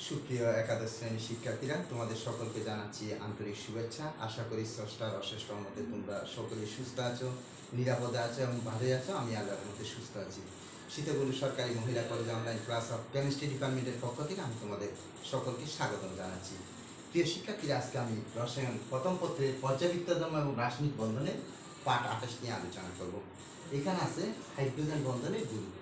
সুপ্রিয় একাদশ শ্রেণীর শিক্ষার্থীরা, তোমাদের সকলকে জানাচ্ছি আন্তরিক শুভেচ্ছা। আশা করি স্রষ্টার অশেষ রহমতে তোমরা সকলেই সুস্থ আছো, নিরাপদে আছো এবং ভালোই আছো। আমি আল্লাহর মধ্যে সুস্থ আছি। সীতাকুণ্ড সরকারি মহিলা college online class of chemistry ডিপার্টমেন্টের পক্ষ থেকে আমি তোমাদের সকলকে স্বাগতম জানাচ্ছি। প্রিয় শিক্ষার্থীরা, আজকে আমি রসায়ন প্রথম পত্রের পর্যাবৃত্তধর্ম এবং রাসায়নিক বন্ধনের পাঠ 28 নিয়ে আলোচনা করব। এখানে আছে হাইড্রোজেন বন্ধনের গুরুত্ব।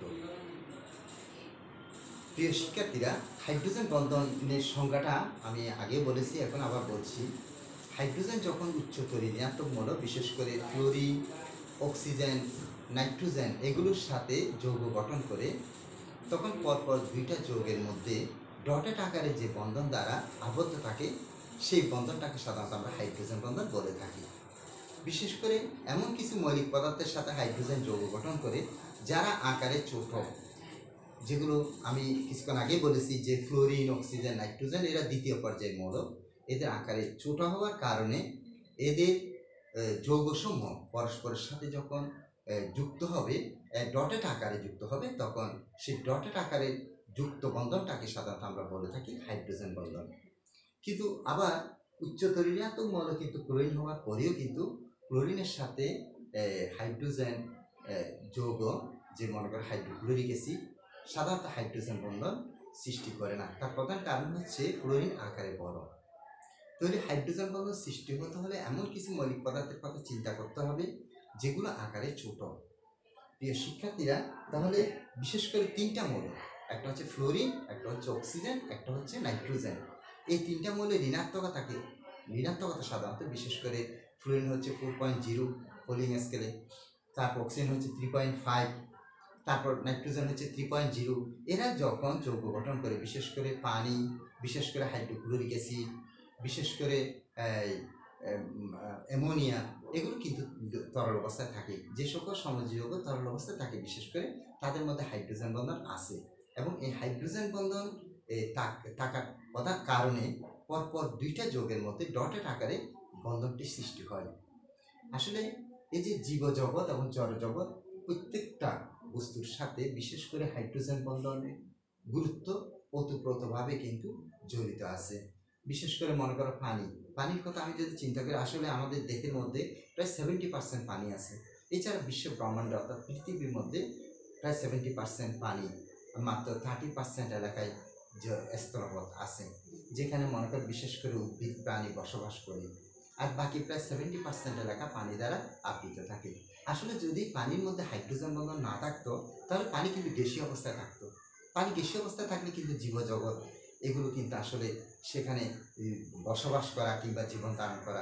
প্রিয় শিক্ষার্থীরা, হাইড্রোজেন বন্ধনের সংজ্ঞাটা আমি আগে বলেছি, এখন আবার বলছি। হাইড্রোজেন যখন উচ্চতর ঋণাত্মক মৌল, বিশেষ করে ক্লোরিন, অক্সিজেন, নাইট্রোজেন এগুলোর সাথে যৌগ গঠন করে, তখন পরপর দুইটা যৌগের মধ্যে ডটেড আকারে যে বন্ধন দ্বারা আবদ্ধ থাকে, সেই বন্ধনটাকে সাধারণত আমরা হাইড্রোজেন বন্ধন বলে থাকি। বিশেষ করে এমন কিছু মৌলিক পদার্থের সাথে হাইড্রোজেন যৌগ গঠন করে যারা আকারে ছোট, যেগুলো আমি কিছুক্ষণ আগে বলেছি যে ফ্লোরিন, অক্সিজেন, নাইট্রোজেন এরা দ্বিতীয় পর্যায়ের মৌল। এদের আকারে ছোট হওয়ার কারণে এদের যৌগসমূহ পরস্পরের সাথে যখন যুক্ত হবে, ডটেড আকারে যুক্ত হবে, তখন সেই ডটেড আকারে যুক্ত বন্ধনটাকে সাধারণত আমরা বলে থাকি হাইড্রোজেন বন্ধন। কিন্তু আবার উচ্চতর ঋণাত্মক মৌল কিন্তু ক্লোরিন হওয়ার পরেও কিন্তু ক্লোরিনের সাথে হাইড্রোজেন যৌগ, যে মনে করে হাইড্রোক্লোরিক অ্যাসিড, সাধারণত হাইড্রোজেন বন্ধন সৃষ্টি করে না। তার প্রধান কারণ হচ্ছে ক্লোরিন আকারে বড়। তাহলে হাইড্রোজেন বন্ধন সৃষ্টি হতে হলে এমন কিছু মৌলিক পদার্থের কথা চিন্তা করতে হবে যেগুলো আকারে ছোট। প্রিয় শিক্ষার্থীরা, তাহলে বিশেষ করে তিনটা মৌল, একটা হচ্ছে ফ্লোরিন, একটা হচ্ছে অক্সিজেন, একটা হচ্ছে নাইট্রোজেন। এই তিনটা মৌলের ঋণাত্মকতা সাধারণত, বিশেষ করে ফ্লোরিন হচ্ছে 4.0 পোলিং স্কেলে, তারপর অক্সিজেন হচ্ছে 3.5, তারপর নাইট্রোজেন হচ্ছে 3.0। এরা যখন যৌগ গঠন করে, বিশেষ করে পানি, বিশেষ করে হাইড্রোক্লোরিক অ্যাসিড, বিশেষ করে অ্যামোনিয়া, এগুলো কিন্তু তরল অবস্থায় থাকে। যে সকল সমযোজী তরল অবস্থায় থাকে, বিশেষ করে তাদের মধ্যে হাইড্রোজেন বন্ধন আছে। এবং এই হাইড্রোজেন বন্ধন থাকার কথার কারণে পরপর দুইটা যৌগের মধ্যে ডটেড আকারে বন্ধনটি সৃষ্টি হয়। আসলে এই যে জীবজগৎ এবং জড়জগৎ, প্রত্যেকটা বস্তুর সাথে বিশেষ করে হাইড্রোজেন বন্ধনের গুরুত্ব ওতপ্রোতভাবে কিন্তু জড়িত আছে। বিশেষ করে মনে করো পানির কথা আমি যদি চিন্তা করি, আসলে আমাদের দেহের মধ্যে প্রায় 70% পানি আছে। এছাড়া বিশ্ব ব্রহ্মাণ্ড অর্থাৎ পৃথিবীর মধ্যে প্রায় 70% পানি, মাত্র 30% এলাকায় স্থলপথ আছে, যেখানে মনে করো বিশেষ করে উদ্ভিদ প্রাণী বসবাস করে। আর বাকি প্রায় 70% এলাকা পানি দ্বারা আবৃত থাকে। আসলে যদি পানির মধ্যে হাইড্রোজেন বন্ধন না থাকতো, তাহলে পানি কিন্তু গ্যাসীয় অবস্থায় থাকতো। পানি গ্যাসীয় অবস্থায় থাকলে কিন্তু জীবজগৎ এগুলো কিন্তু আসলে সেখানে বসবাস করা কিংবা জীবন ধারণ করা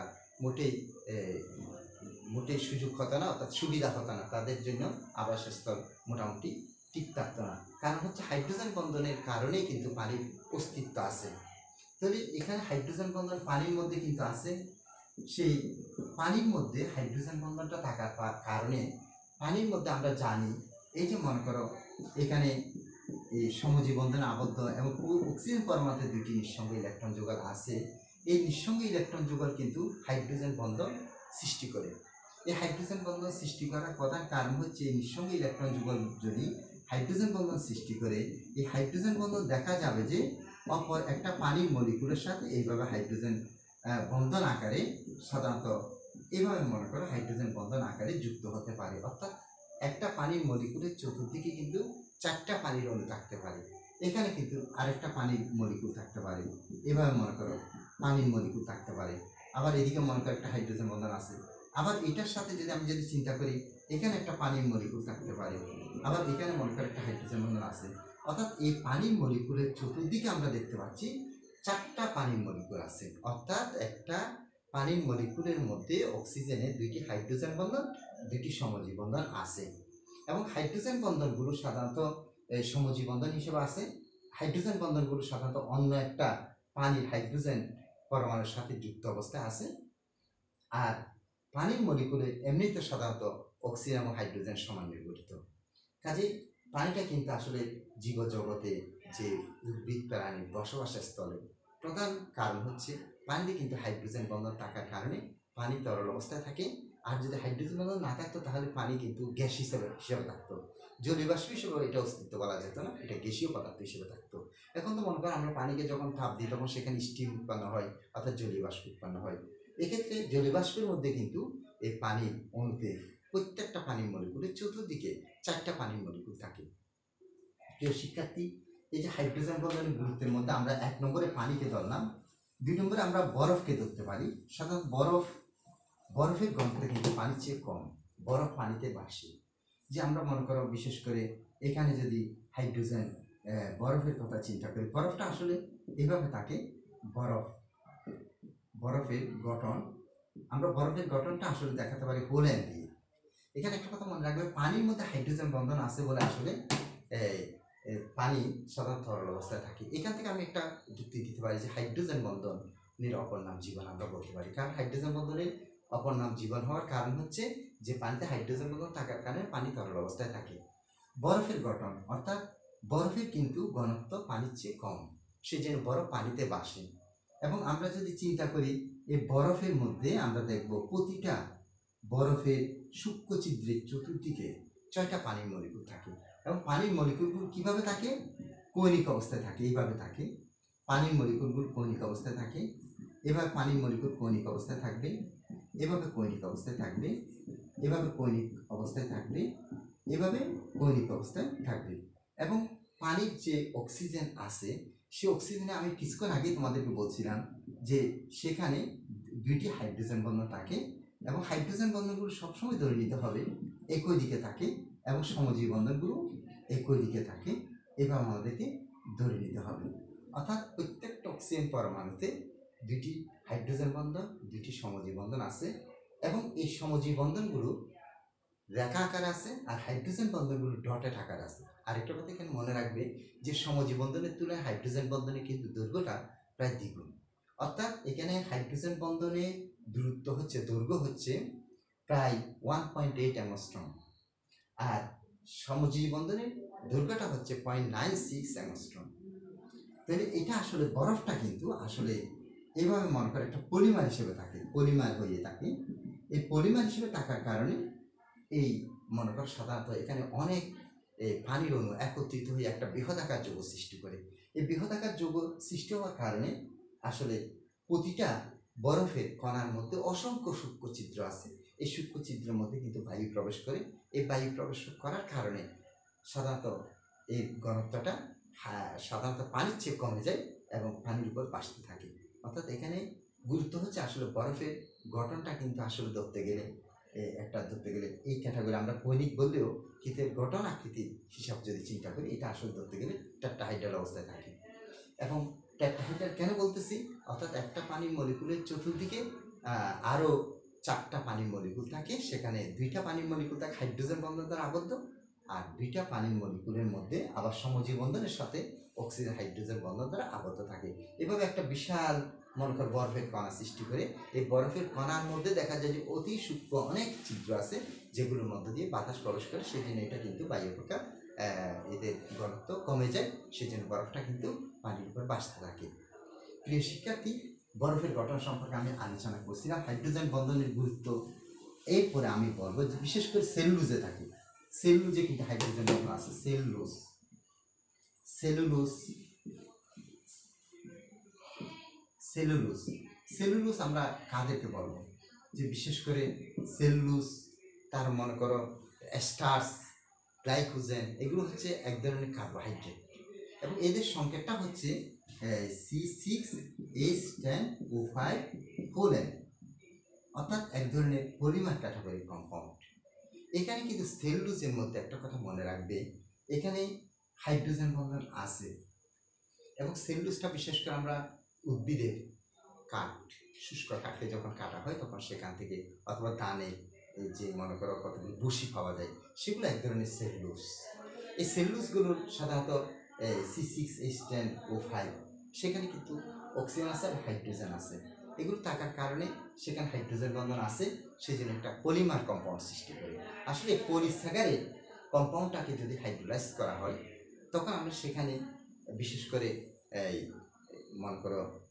মোটেই সুযোগ হতো না, অর্থাৎ সুবিধা হতো না। তাদের জন্য আবাসস্থল মোটামুটি ঠিক থাকতো না। কারণ হচ্ছে হাইড্রোজেন বন্ধনের কারণেই কিন্তু পানির অস্তিত্ব আছে। তাহলে এখানে হাইড্রোজেন বন্ধন পানির মধ্যে কিন্তু আছে। সেই পানির মধ্যে হাইড্রোজেন বন্ধনটা থাকার কারণে পানির মধ্যে আমরা জানি, এই যে মনে করো এখানে এই সমযোজী বন্ধনে আবদ্ধ এবং অক্সিজেন পরমাণুতে দুইটি নিঃসঙ্গ ইলেকট্রন যুগল আছে। এই নিঃসঙ্গ ইলেকট্রন যুগল কিন্তু হাইড্রোজেন বন্ধন সৃষ্টি করে। এই হাইড্রোজেন বন্ধন সৃষ্টি করার প্রধান কারণ হচ্ছে এই নিঃসঙ্গ ইলেকট্রন যুগল যদি হাইড্রোজেন বন্ধন সৃষ্টি করে, এই হাইড্রোজেন বন্ধন দেখা যাবে যে অপর একটা পানির মলিকুলের সাথে এইভাবে হাইড্রোজেন বন্ধন আকারে, সাধারণত এইভাবে মনে করো হাইড্রোজেন বন্ধন আকারে যুক্ত হতে পারে। অর্থাৎ একটা পানির মলিকুলের চতুর্দিকে কিন্তু 4টা পানির অণু থাকতে পারে। এখানে কিন্তু আরেকটা পানির মলিকুল থাকতে পারে। এভাবে মনে করো পানির মলিকুল থাকতে পারে। আবার এদিকে মনে করো একটা হাইড্রোজেন বন্ধন আছে। আবার এটার সাথে যদি চিন্তা করি, এখানে একটা পানির মলিকুল থাকতে পারে। আবার এখানে মনে করো একটা হাইড্রোজেন বন্ধন আছে। অর্থাৎ এই পানির মলিকুলের চতুর্দিকে আমরা দেখতে পাচ্ছি 4টা পানির মলিকুল আছে। অর্থাৎ একটা পানির মলিকুলের মধ্যে অক্সিজেনের 2টি হাইড্রোজেন বন্ধন, 2টি সমযোজী বন্ধন আছে। এবং হাইড্রোজেন বন্ধনগুলো সাধারণত সমযোজী বন্ধন হিসেবে আছে। হাইড্রোজেন বন্ধনগুলো সাধারণত অন্য একটা পানির হাইড্রোজেন পরমাণুর সাথে যুক্ত অবস্থায় আছে। আর পানির মলিকুলে এমনিতে সাধারণত অক্সিজেন এবং হাইড্রোজেন সমান গঠিত। কাজেই পানিটা কিন্তু আসলে জীবজগতে যে উদ্ভিদ প্রাণীর বসবাসের স্থলে প্রধান কারণ হচ্ছে পানিতে কিন্তু হাইড্রোজেন বন্ধন থাকার কারণে পানি তরল অবস্থায় থাকে। আর যদি হাইড্রোজেন বন্ধন না থাকতো, তাহলে পানি কিন্তু গ্যাস হিসেবে থাকতো। জলীয় বাষ্প হিসেবে এটা অস্তিত্ব বলা যেত না, এটা গ্যাসীয় পদার্থ হিসেবে থাকতো। এখন তো মনে করো আমরা পানিকে যখন তাপ দিই তখন সেখানে স্টিম উৎপন্ন হয়, অর্থাৎ জলীয় বাষ্প উৎপন্ন হয়। এক্ষেত্রে জলীয় বাষ্পের মধ্যে কিন্তু এই পানির অণুতে প্রত্যেকটা পানির মলিকুলের চতুর্দিকে 4টা পানির মলিকুল থাকে। প্রিয় শিক্ষার্থী, এই যে হাইড্রোজেন বন্ধনের গুরুত্বের মধ্যে আমরা 1 নম্বরে পানিকে ধরলাম, 2 নম্বরে আমরা বরফকে ধরতে পারি। সাধারণত বরফের ঘনত্ব কিন্তু পানির চেয়ে কম, বরফ পানিতে ভাসে। যে আমরা মনে করো বিশেষ করে এখানে যদি হাইড্রোজেন বরফের কথা চিন্তা করি, বরফটা আসলে এভাবে থাকে। বরফের গঠন, আমরা বরফের গঠনটা আসলে দেখাতে পারি হোল্যান্ড দিয়ে। এখানে একটা কথা মনে রাখবে, পানির মধ্যে হাইড্রোজেন বন্ধন আছে বলে আসলে পানি সাধারণ তরল অবস্থায় থাকে। এখান থেকে আমি একটা যুক্তি দিতে পারি যে হাইড্রোজেন বন্ধনের অপর নাম জীবন আমরা বলতে পারি। কারণ হাইড্রোজেন বন্ধনের অপর নাম জীবন হওয়ার কারণ হচ্ছে যে পানিতে হাইড্রোজেন বন্ধন থাকার কারণে পানি তরল অবস্থায় থাকে। বরফের গঠন, অর্থাৎ বরফের কিন্তু ঘনত্ব পানির চেয়ে কম, সেজন্য বরফ পানিতে ভাসে। এবং আমরা যদি চিন্তা করি এই বরফের মধ্যে আমরা দেখব প্রতিটা বরফের সূক্ষ্ম ছিদ্রের চতুর্দিকে 6টা পানির মলিকুল থাকে। এবং পানির মলিকুলগুলো কীভাবে থাকে? কৌণিক অবস্থায় থাকে, এইভাবে থাকে। পানির মলিকুলগুলো কৌণিক অবস্থায় থাকে, এভাবে পানির মলিকুল কৌণিক অবস্থায় থাকবে, এভাবে কৌণিক অবস্থায় থাকবে, এভাবে কৌণিক অবস্থায় থাকবে, এভাবে কৌণিক অবস্থায় থাকবে। এবং পানির যে অক্সিজেন আছে, সে অক্সিজেনে আমি কিছুক্ষণ আগেই তোমাদেরকে বলছিলাম যে সেখানে 2টি হাইড্রোজেন বন্ধন থাকে, এবং হাইড্রোজেন বন্ধনগুলো সবসময় ধরে নিতে হবে একই দিকে থাকে, এবং সমজীব বন্ধনগুলো একই দিকে থাকে, এভাবে আমাদেরকে ধরে নিতে হবে। অর্থাৎ প্রত্যেকটা অক্সিজেন পরমাণুতে 2টি হাইড্রোজেন বন্ধন, 2টি সমজীব বন্ধন আছে, এবং এই সমজীব বন্ধনগুলো রেখা আকারে আছে, আর হাইড্রোজেন বন্ধনগুলো ডটেড আকারে আছে। আরেকটা কথা এখানে মনে রাখবে যে সমজীব বন্ধনের তুলনায় হাইড্রোজেন বন্ধনে কিন্তু দৈর্ঘ্যটা প্রায় দ্বিগুণ। অর্থাৎ এখানে হাইড্রোজেন বন্ধনে দৈর্ঘ্য হচ্ছে প্রায় 1.8 অ্যাংস্ট্রম, আর সমজীবী বন্ধনের দৈর্ঘ্যটা হচ্ছে 0.96 অ্যাংস্ট্রম। তাহলে এটা আসলে বরফটা কিন্তু আসলে এইভাবে মনে করে একটা পলিমার হিসেবে থাকে, পলিমার হয়ে থাকে। এই পলিমার হিসেবে থাকার কারণে এই মনে করো সাধারণত এখানে অনেক পানির অণু একত্রিত হয়ে একটা বৃহদাকার যৌগ সৃষ্টি করে। এই বৃহদাকার যৌগ সৃষ্টি হওয়ার কারণে আসলে প্রতিটা বরফের কণার মধ্যে অসংখ্য সূক্ষ্ম ছিদ্র আছে। এই সূক্ষ্ম ছিদ্রের মধ্যে কিন্তু বায়ু প্রবেশ করে। এই বায়ু প্রবেশ করার কারণে সাধারণত এই ঘনত্বটা সাধারণত পানির চেয়ে কমে যায় এবং পানির উপর ভাসতে থাকে। অর্থাৎ এখানে গুরুত্ব হচ্ছে আসলে বরফের গঠনটা কিন্তু আসলে ধরতে গেলে এই ক্যাটাগরি আমরা কৌণিক বললেও কিন্তু এর গঠন আকৃতির হিসাব যদি চিন্তা করি, এটা আসলে ধরতে গেলে টেট্রাহাইড্রাল অবস্থায় থাকে। এবং টেট্রাহাইড্রাল কেন বলতেছি? অর্থাৎ একটা পানির মলিকুলের চতুর্দিকে আরও 4টা পানির মলিকুল থাকে, সেখানে 2টা পানির মলিকুল থাকে হাইড্রোজেন বন্ধন দ্বারা আবদ্ধ, আর 2টা পানির মলিকুলের মধ্যে আবার সমজীব বন্ধনের সাথে অক্সিজেন হাইড্রোজেন বন্ধন দ্বারা আবদ্ধ থাকে। এভাবে একটা বিশাল মনে কর বরফের কণা সৃষ্টি করে। এই বরফের কণার মধ্যে দেখা যায় যে অতি সূক্ষ্ম অনেক ছিদ্র আছে, যেগুলোর মধ্যে দিয়ে বাতাস প্রবেশ করে, সেই জন্য এটা কিন্তু বায়ু প্রকার এদের ঘনত্ব কমে যায়, সেই জন্য বরফটা কিন্তু পানির উপর ভাসতে থাকে। প্রিয় শিক্ষার্থী, বরফের গঠন সম্পর্কে আমি আলোচনা করছিলাম, হাইড্রোজেন বন্ধনের গুরুত্ব। এরপরে আমি বলবো যে বিশেষ করে সেলুলোজে থাকে, সেলুলোজে কিন্তু হাইড্রোজেন বন্ধন আছে। সেলুলোজ আমরা কাদেরকে বলবো? যে বিশেষ করে সেলুলোজ, তার মনে করো স্টার্চ, গ্লাইকোজেন, এগুলো হচ্ছে এক ধরনের কার্বোহাইড্রেট, এবং এদের সংকেতটা হচ্ছে C6H10O5 কোলেন, অর্থাৎ এক ধরনের পলিমার ক্যাটাগরি কম্পাউন্ড। এখানে কিন্তু সেলুলোজের মধ্যে একটা কথা মনে রাখবে, এখানে হাইড্রোজেন বন্ধন আছে, এবং সেলুলোজটা বিশেষ করে আমরা উদ্ভিদের কাঠ, শুষ্ক কাঠকে যখন কাটা হয় তখন সেখান থেকে, অথবা ধানে যে মনে করো কতগুলো বসি পাওয়া যায়, সেগুলো এক ধরনের সেলুলোজ। এই সেলুলোজগুলোর সাধারণত C6H10O5, সেখানে কিন্তু অক্সিজেন আছে আর হাইড্রোজেন আছে। এগুলো থাকার কারণে সেখানে হাইড্রোজেন বন্ধন আছে, সেই জন্য একটা পলিমার কম্পাউন্ড সৃষ্টি করে। আসলে পলিস্যাকারাইড কম্পাউন্ডটাকে যদি হাইড্রোলাইজ করা হয়, তখন আমরা সেখানে বিশেষ করে এই মনে করো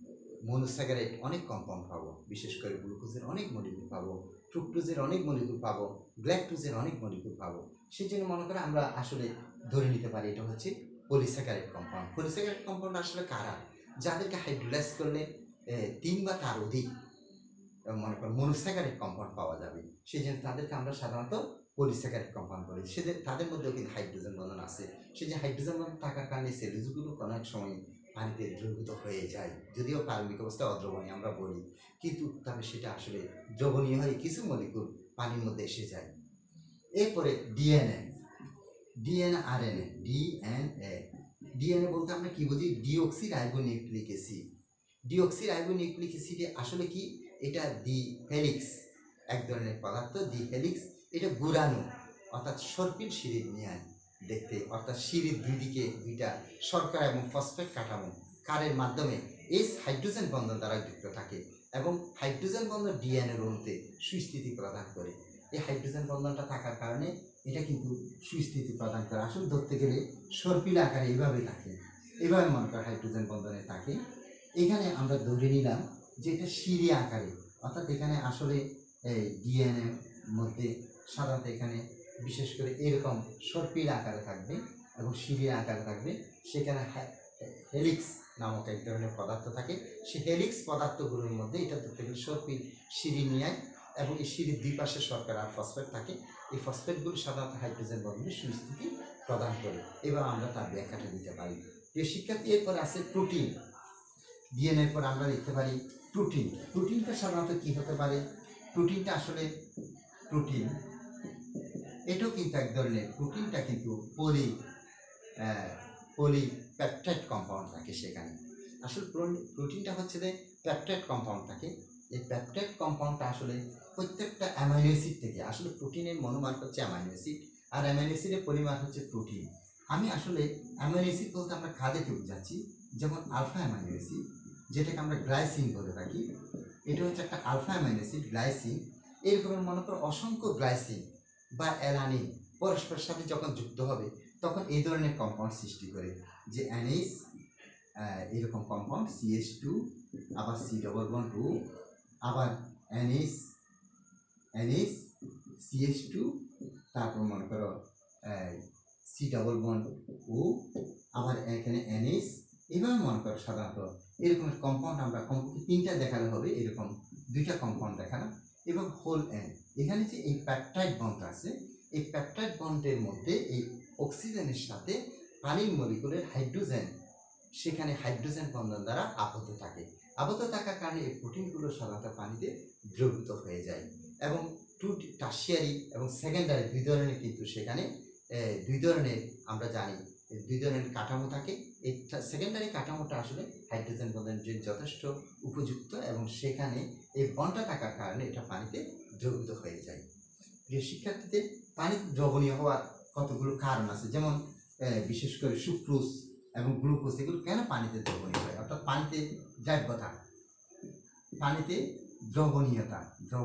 মনোস্যাকারাইড অনেক কম্পাউন্ড পাবো, বিশেষ করে গ্লুকোজের অনেক মলিকুল পাবো, ফ্রুক্টোজের অনেক মলিকুল পাবো, গ্ল্যাকটোজের অনেক মলিকুল পাবো। সেই জন্য মনে করে আমরা আসলে ধরে নিতে পারি এটা হচ্ছে পলিস্যাকারাইড কম্পাউন্ড। পলিস্যাকারাইড কম্পাউন্ড আসলে কারা? যাদেরকে হাইড্রোলাইজ করলে 3 বা তার অধিক মনে করেন মনোস্যাকারাইড কম্পাউন্ড পাওয়া যাবে, সেই জন্য তাদেরকে আমরা সাধারণত পলিস্যাকারাইড কম্পাউন্ড বলি। তাদের মধ্যেও কিন্তু হাইড্রোজেন বন্ধন আছে। সেই যে হাইড্রোজেন বন্ধন থাকার কারণে সেলুলোজগুলো অনেক সময় পানিতে দ্রবীভূত হয়ে যায়, যদিও প্রারম্ভিক অবস্থায় অদ্রবণীয় আমরা বলি, কিন্তু তবে সেটা আসলে দ্রবণীয় হয়ে কিছু মলিকুল পানির মধ্যে এসে যায়। এরপরে ডিএনএ, আরএনএ, ডিএনএ বলতে আমরা কি বুঝি? Deoxyribonucleic acid. Deoxyribonucleic অ্যাসিডে আসলে কি? এটা দি হেলিক্স, এক ধরনের পদার্থ, দি হেলিক্স। এটা গুড়ানো, অর্থাৎ সর্পিল সিঁড়ির ন্যায় দেখতে, অর্থাৎ সিঁড়ির দুই দিকে দুইটা শর্করা এবং ফসফেট কাঠামো কারের মাধ্যমে এই হাইড্রোজেন বন্ধন দ্বারা যুক্ত থাকে এবং হাইড্রোজেন বন্ধন ডিএনএ অণুতে সুস্থিতি প্রদান করে। এই হাইড্রোজেন বন্ধনটা থাকার কারণে এটা কিন্তু সুস্থিতি প্রদান করে। আসলে ধরতে গেলে সর্পিল আকারে এইভাবে থাকে, এভাবে মনে করে হাইড্রোজেন বন্ধনে থাকে। এখানে আমরা ধরে নিলাম যে এটা সিঁড়ি আকারে, অর্থাৎ এখানে আসলে এই ডিএনএ মধ্যে সাধারণত এখানে বিশেষ করে এরকম সর্পিল আকারে থাকবে এবং সিঁড়ি আকারে থাকবে। সেখানে হেলিক্স নামক এক ধরনের পদার্থ থাকে। সেই হেলিক্স পদার্থগুলোর মধ্যে এটা ধরতে গেলে সর্পিল সিঁড়ি নিয়ে এবং এই সিঁড়ির দুই পাশে শর্করা আর ফসফেট থাকে। এই ফসফেটগুলো সাধারণত হাইড্রোজেন বন্ধনে সুস্থিতি প্রদান করে। এবার আমরা তার ব্যাখ্যাটা দিতে পারি। এই শিক্ষার্থী এরপর আছে প্রোটিন। ডিএনএর পর আমরা দেখতে পারি প্রোটিন। প্রোটিনটা সাধারণত কী হতে পারে? প্রোটিনটা আসলে প্রোটিন এটাও কিন্তু এক ধরনের, প্রোটিনটা কিন্তু পলিপ্যাপটাইড কম্পাউন্ড থাকে সেখানে। আসলে প্রোটিনটা হচ্ছে যে প্যাপটাইড কম্পাউন্ড থাকে। এই প্যাপটাইড কম্পাউন্ডটা আসলে প্রত্যেকটা অ্যামাইনো অ্যাসিড থেকে, আসলে প্রোটিনের মনোমার হচ্ছে অ্যামাইনো অ্যাসিড আর অ্যামাইনো অ্যাসিডের পরিমাণ হচ্ছে প্রোটিন। আমি আসলে অ্যামাইনো অ্যাসিড বলতে আমরা কাদেরকে বোঝাচ্ছি? যেমন আলফা অ্যামাইনো অ্যাসিড, যেটাকে আমরা গ্লাইসিন বলে থাকি, এটা হচ্ছে একটা আলফা অ্যামাইনো অ্যাসিড গ্লাইসিন। এরকম মনে করো অসংখ্য গ্লাইসিন বা অ্যালানিন পরস্পরের সাথে যখন যুক্ত হবে তখন এই ধরনের কম্পাউন্ড সৃষ্টি করে, যে NH এরকম কম্পাউন্ড CH2, আবার C+2, আবার NH CH2, তারপর মনে করো C+O, আবার এখানে NH। এভাবে মনে করো সাধারণত এরকম কম্পাউন্ড আমরা কমপক্ষে 3টা দেখানো হবে, এরকম 2টা কম্পাউন্ড দেখানো এবং হোল এন। এখানে যে এই প্যাপটাইড বন্ড আছে, এই প্যাপটাইড বন্ডের মধ্যে এই অক্সিজেনের সাথে পানির মলিকুলের হাইড্রোজেন, সেখানে হাইড্রোজেন বন্ধন দ্বারা আবদ্ধ থাকে। আবদ্ধ থাকার কারণে এই প্রোটিনগুলো সাধারণত পানিতে দ্রবীভূত হয়ে যায় এবং টারশিয়ারি এবং সেকেন্ডারি দুই ধরনের, কিন্তু সেখানে দুই ধরনের আমরা জানি দুই ধরনের কাঠামো থাকে। এই সেকেন্ডারি কাঠামোটা আসলে হাইড্রোজেন বন্ধনের জন্য যথেষ্ট উপযুক্ত এবং সেখানে এই বন্ডটা থাকার কারণে এটা পানিতে দ্রবীভূত হয়ে যায়। প্রিয় শিক্ষার্থীদের, পানিতে দ্রবণীয় হওয়ার কতগুলো কারণ আছে, যেমন বিশেষ করে সুক্রোজ এবং গ্লুকোজ, এগুলো কেন পানিতে দ্রবণীয় হয়? অর্থাৎ পানিতে দ্রব্যতা, পানিতে দ্রবণীয়তা,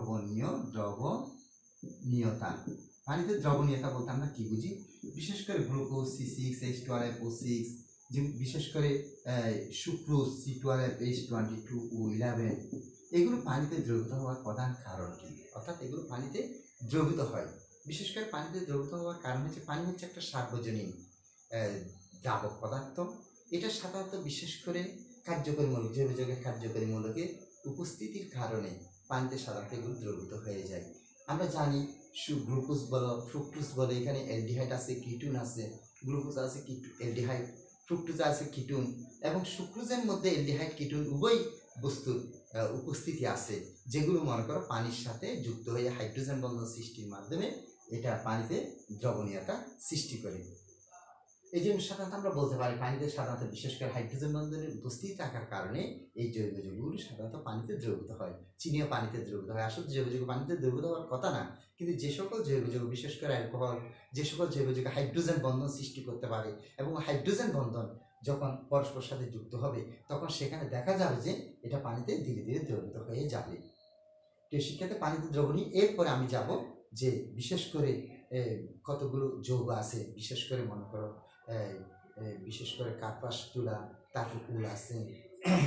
পানিতে দ্রবণীয়তা বলতে আমরা কি বুঝি? বিশেষ করে গ্লুকোজ C6H12O6, যে বিশেষ করে সুক্রোজ C12H22O11, এগুলো পানিতে দ্রবীভূত হওয়ার প্রধান কারণ কি? অর্থাৎ এগুলো পানিতে দ্রবীভূত হয়। বিশেষ করে পানিতে দ্রবীভূত হওয়ার কারণ হচ্ছে পানি হচ্ছে একটা সার্বজনীন দ্রাবক পদার্থ। এটা সাধারণত বিশেষ করে কার্যকরী মূলক, জৈবযৌগের কার্যকরী মূলকের উপস্থিতির কারণে পানিতে সাধারণত এগুলো দ্রবীভূত হয়ে যায়। আমরা জানি গ্লুকোজ বলো, ফ্রুক্টোজ বলো, এখানে অ্যালডিহাইড আছে, কিটোন আছে। গ্লুকোজ আছে অ্যালডিহাইড, ফ্রুক্টোজ আছে কিটোন, এবং সুক্রোজের মধ্যে অ্যালডিহাইড কিটোন উভয় বস্তুর উপস্থিতি আছে, যেগুলো মনে করো পানির সাথে যুক্ত হয়ে হাইড্রোজেন বন্ধন সৃষ্টির মাধ্যমে এটা পানিতে দ্রবণীয়তা সৃষ্টি করে। এই জন্য সাধারণত আমরা বলতে পারি পানিতে সাধারণত বিশেষ করে হাইড্রোজেন বন্ধনের উপস্থিতি থাকার কারণে এই জৈব যৌগগুলো সাধারণত পানিতে দ্রবীভূত হয়। চিনিও পানিতে দ্রবীভূত হয়। আসলে জৈব যৌগ পানিতে দ্রবীভূত হওয়ার কথা না, কিন্তু যে সকল জৈব যৌগ, বিশেষ করে অ্যালকোহল, যে সকল জৈব যৌগ হাইড্রোজেন বন্ধন সৃষ্টি করতে পারে এবং হাইড্রোজেন বন্ধন যখন পরস্পর সাথে যুক্ত হবে তখন সেখানে দেখা যাবে যে এটা পানিতে ধীরে ধীরে দ্রবীভূত হয়ে যাবে। তো শিক্ষাতে পানিতে দ্রবণী। এরপরে আমি যাব যে বিশেষ করে কতগুলো যৌগ আছে, বিশেষ করে মনে করো বিশেষ করে কার্পাস তুলা, তারপর উল আছে,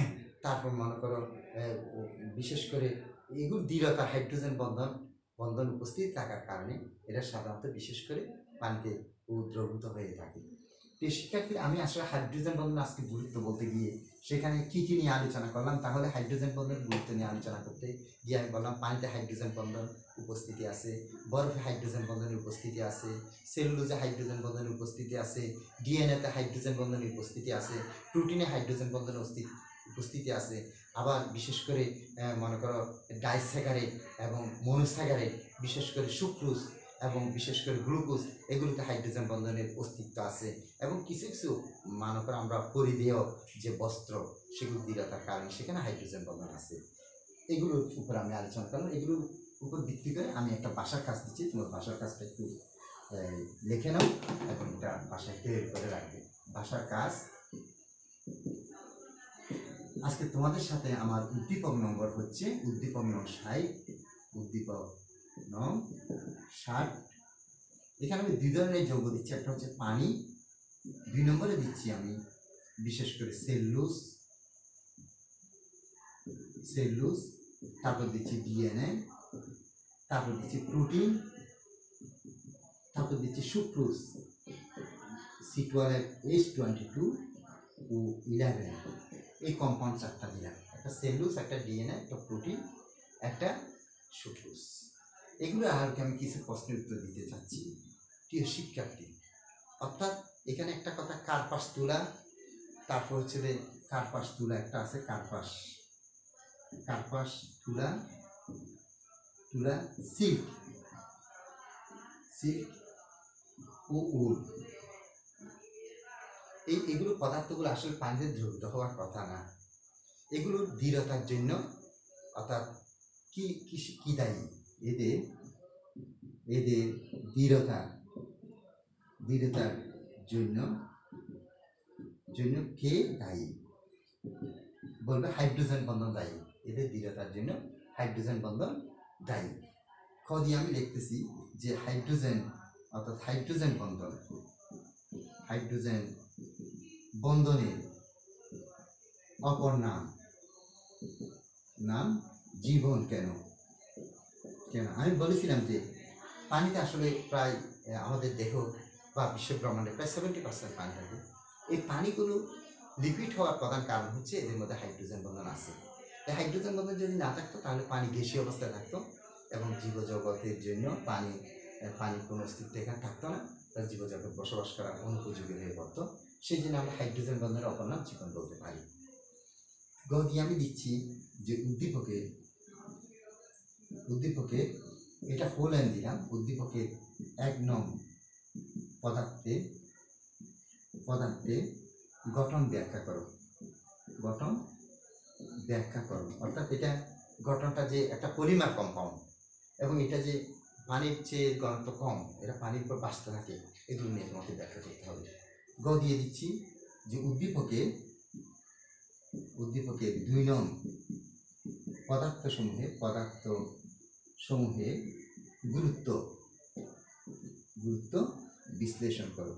তারপর মনে করো বিশেষ করে এগুলো দৃঢ়তা হাইড্রোজেন বন্ধন উপস্থিত থাকার কারণে এরা সাধারণত বিশেষ করে পানিতে দ্রবীভূত হয়ে থাকে। তো শিক্ষার্থী, আমি আসলে হাইড্রোজেন বন্ধন আজকে গুরুত্ব বলতে গিয়ে সেখানে কী কী নিয়ে আলোচনা করলাম। তাহলে হাইড্রোজেন বন্ধনের গুরুত্ব নিয়ে আলোচনা করতে গিয়ে আমি বললাম পানিতে হাইড্রোজেন বন্ধন উপস্থিতি আছে, বরফে হাইড্রোজেন বন্ধনের উপস্থিতি আছে, সেলুলোজে হাইড্রোজেন বন্ধনের উপস্থিতি আছে, ডিএনএতে হাইড্রোজেন বন্ধনের উপস্থিতি আছে, প্রোটিনে হাইড্রোজেন বন্ধনের উপস্থিতি আছে। আবার বিশেষ করে মনে করো ডাইস্যাকারাইড এবং মনোস্যাকারাইড, বিশেষ করে সুক্রোজ এবং বিশেষ করে গ্লুকোজ, এগুলোতে হাইড্রোজেন বন্ধনের অস্তিত্ব আছে। এবং কিছু কিছু মনে করো আমরা পরিধেয় যে বস্ত্র, সেগুলো দৃঢ়তার কারণে সেখানে হাইড্রোজেন বন্ধন আছে। এগুলোর উপর আমি আলোচনা করলাম। এগুলোর উপর ভিত্তি করে আমি একটা বাসার কাজ দিচ্ছি, তোমার বাসার কাজটা একটু লিখে নাও এবং এটা বাসায় তৈরি করে রাখবে। বাসার কাজ, আজকে তোমাদের সাথে আমার উদ্দীপক নম্বর হচ্ছে উদ্দীপক নং 60, উদ্দীপক নং 60। এখানে আমি 2 ধরনের যৌগ দিচ্ছি, একটা হচ্ছে পানি, 2 নম্বরে দিচ্ছি আমি বিশেষ করে সেলুলোজ, তারপর দিচ্ছি ডিএনএ, তারপর দিচ্ছি প্রোটিন, তারপর দিচ্ছি সুক্রোজ C12H22 ও 11। এই কম্পাউন্ড 4টা দিলাম, একটা সেলুলোজ, একটা ডিএনএ, একটা প্রোটিন, একটা সুক্রোজ। এগুলো আর আমি কিছু প্রশ্নের উত্তর দিতে চাচ্ছি প্রিয় শিক্ষার্থী। অর্থাৎ এখানে একটা কথা কার্পাস তুলা, তারপর হচ্ছে যে কার্পাস তুলা একটা আছে, কার্পাস তুলা সিল্ক ও উল, এগুলো পদার্থগুলো আসলে পানিতে দ্রবীভূত হওয়ার কথা না। এগুলোর দৃঢ়তার জন্য, অর্থাৎ কি দায়ী, এদের দৃঢ়তার জন্য কে দায়ী? বলবে হাইড্রোজেন বন্ধন দায়ী। এদের দৃঢ়তার জন্য হাইড্রোজেন বন্ধন দায়ী। খ দিয়ে আমি লিখতেছি যে হাইড্রোজেন বন্ধনের অপর নাম জীবন। কেন? আমি বলেছিলাম যে পানিতে আসলে প্রায় আমাদের দেহ বা বিশ্ব ব্রহ্মাণ্ডে প্রায় 70% পানি থাকে। এই পানিগুলো লিকুইড হওয়ার প্রধান কারণ হচ্ছে এদের মধ্যে হাইড্রোজেন বন্ধন আছে। এই হাইড্রোজেন বন্ধন যদি না থাকতো তাহলে পানি গ্যাসীয় অবস্থায় থাকতো এবং জীবজগতের জন্য পানির কোনো অস্তিত্ব এখানে থাকতো না, তার জীবজগৎ বসবাস করার অনুপযোগী হয়ে পড়তো। সেই জন্য আমরা হাইড্রোজেন বন্ধনের অপর নাম জীবন বলতে পারি। গ দিয়ে আমি দিচ্ছি যে উদ্দীপকের এটা হোল লাইন দিলাম। উদ্দীপকের 1 নং পদার্থে গঠন ব্যাখ্যা করো। অর্থাৎ এটা গঠনটা যে একটা পলিমার কম্পাউন্ড এবং এটা যে পানির চেয়ে ঘনত্ব কম, এটা পানির উপর বাঁচতে থাকে, এগুলো নিয়ে তোমাকে ব্যাখ্যা করতে হবে। গ দিয়ে দিচ্ছি যে উদ্দীপকের 2 নং পদার্থ সমূহের গুরুত্ব বিশ্লেষণ করো।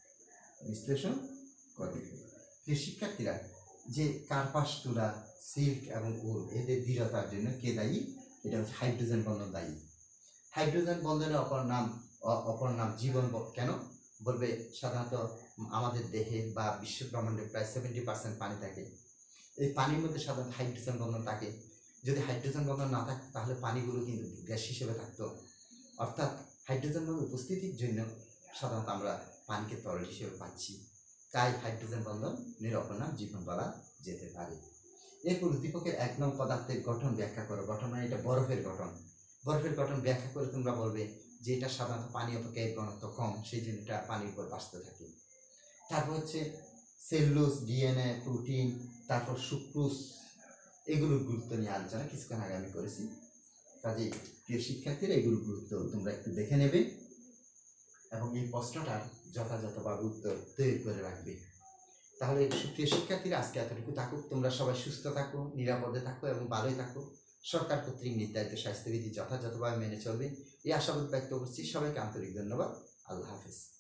শিক্ষার্থীরা, যে কার্পাস তুলা, সিল্ক এবং উল, এদের দৃঢ়তার জন্য কে দায়ী? এটা হচ্ছে হাইড্রোজেন বন্ধন দায়ী। হাইড্রোজেন বন্ধনের অপর নাম জীবন। কেন? বলবে সাধারণত আমাদের দেহে বা বিশ্ব ব্রহ্মাণ্ডে প্রায় 70% পানি থাকে। এই পানির মধ্যে সাধারণত হাইড্রোজেন বন্ধন থাকে। যদি হাইড্রোজেন বন্ধন না থাকতো তাহলে পানিগুলো কিন্তু গ্যাস হিসেবে থাকতো। অর্থাৎ হাইড্রোজেন বন্ধন উপস্থিতির জন্য সাধারণত আমরা পানিকে তরল হিসেবে পাচ্ছি। তাই হাইড্রোজেন বন্ধনের অপর নাম জীবন বলা যেতে পারে। এরপর উদ্দীপকের 1 নং পদার্থের গঠন ব্যাখ্যা করো। গঠন মানে এটা বরফের গঠন ব্যাখ্যা করে তোমরা বলবে যে এটা সাধারণত পানি অপেক্ষা এর ঘনত্ব কম, সেই জন্য এটা পানির উপর বাঁচতে থাকে। তারপর হচ্ছে সেলুলোজ, ডিএনএ, প্রোটিন, তারপর সুক্রোজ, এগুলোর গুরুত্ব নিয়ে আলোচনা কিছুক্ষণ আগে আমি করেছি। কাজেই প্রিয় শিক্ষার্থীরা, এগুলোর গুরুত্ব তোমরা একটু দেখে নেবে এবং এই প্রশ্নটার যথাযথভাবে উত্তর তৈরি করে রাখবে। তাহলে প্রিয় শিক্ষার্থীরা, আজকে এতটুকু থাকুক। তোমরা সবাই সুস্থ থাকো, নিরাপদে থাকো এবং ভালোই থাকো। সরকার কর্তৃক নির্ধারিত স্বাস্থ্যবিধি যথাযথভাবে মেনে চলবে, এই আশাবাদ ব্যক্ত করছি। সবাইকে আন্তরিক ধন্যবাদ। আল্লাহ হাফেজ।